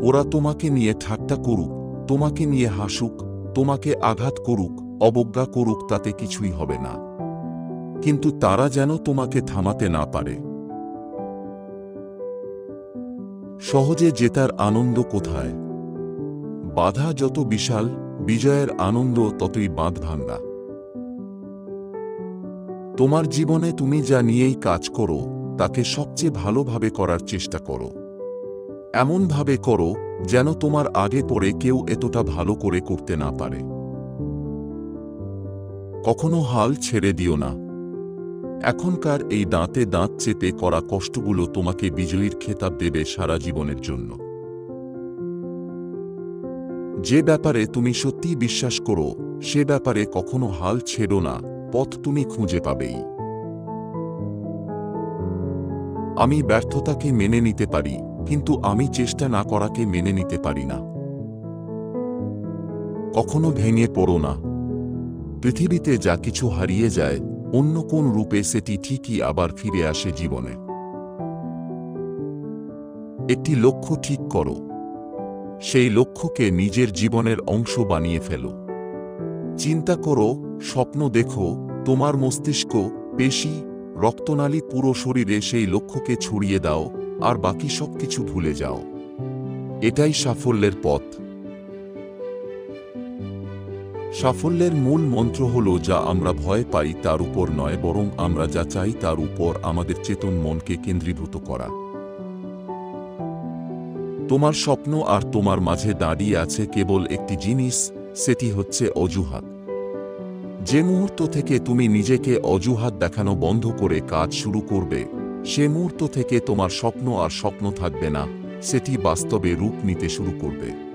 ওরা তোমাকে নিয়ে ঠাট্টা করুক, তোমাকে নিয়ে হাসুক, তোমাকে আঘাত করুক, অবজ্ঞা করুক, তাতে কিছুই হবে না। কিন্তু তারা যেন তোমাকে থামাতে না পারে। সহজে জেতার আনন্দ কোথায়? বাধা যত বিশাল, বিজয়ের আনন্দ ততই বাঁধভাঙ্গা। তোমার জীবনে তুমি যা নিয়েই কাজ করো, তাকে সবচেয়ে ভালোভাবে করার চেষ্টা করো। এমনভাবে করো যেন তোমার আগে পড়ে কেউ এতটা ভালো করে করতে না পারে। কখনো হাল ছেড়ে দিও না। এখনকার এই দাঁতে দাঁত চেপে করা কষ্টগুলো তোমাকে বিজয়ীর খেতাব দেবে সারা জীবনের জন্য। যে ব্যাপারে তুমি সত্যিই বিশ্বাস করো, সে ব্যাপারে কখনো হাল ছেড়ো না, পথ তুমি খুঁজে পাবেই। আমি ব্যর্থতাকে মেনে নিতে পারি, কিন্তু আমি চেষ্টা না করাকে মেনে নিতে পারি না। কখনো ভেঙে পড়ো না। পৃথিবীতে যা কিছু হারিয়ে যায়, অন্য কোন রূপে সেটি ঠিকই আবার ফিরে আসে জীবনে। একটি লক্ষ্য ঠিক করো, সেই লক্ষ্যকে নিজের জীবনের অংশ বানিয়ে ফেলো। চিন্তা করো, স্বপ্ন দেখো, তোমার মস্তিষ্ক, পেশি, রক্তনালী পুরো শরীরে সেই লক্ষ্যকে ছড়িয়ে দাও, আর বাকি সবকিছু ভুলে যাও। এটাই সাফল্যের পথ। সাফল্যের মূল মন্ত্র হল, যা আমরা ভয় পাই তার উপর নয়, বরং আমরা যা চাই তার উপর আমাদের চেতন মনকে কেন্দ্রীভূত করা। তোমার স্বপ্ন আর তোমার মাঝে দাঁড়িয়ে আছে কেবল একটি জিনিস, সেটি হচ্ছে অজুহাত। যে মুহূর্ত থেকে তুমি নিজেকে অজুহাত দেখানো বন্ধ করে কাজ শুরু করবে, সে মুহূর্ত থেকে তোমার স্বপ্ন আর স্বপ্ন থাকবে না, সেটি বাস্তবে রূপ নিতে শুরু করবে।